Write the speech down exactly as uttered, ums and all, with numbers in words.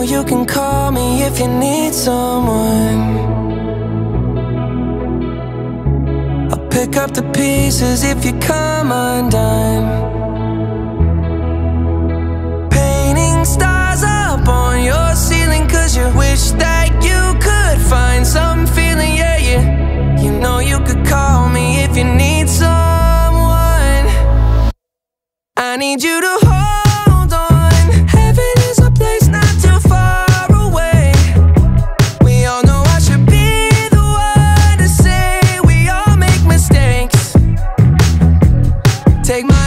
you can call me if you need someone. I'll pick up the pieces if you come undone. Painting stars up on your ceiling, cause you wish that you could find some feeling, yeah, yeah. You know you could call me if you need someone. I need you to hold on. Heaven is a place not too far away. We all know I should be the one to say we all make mistakes. Take my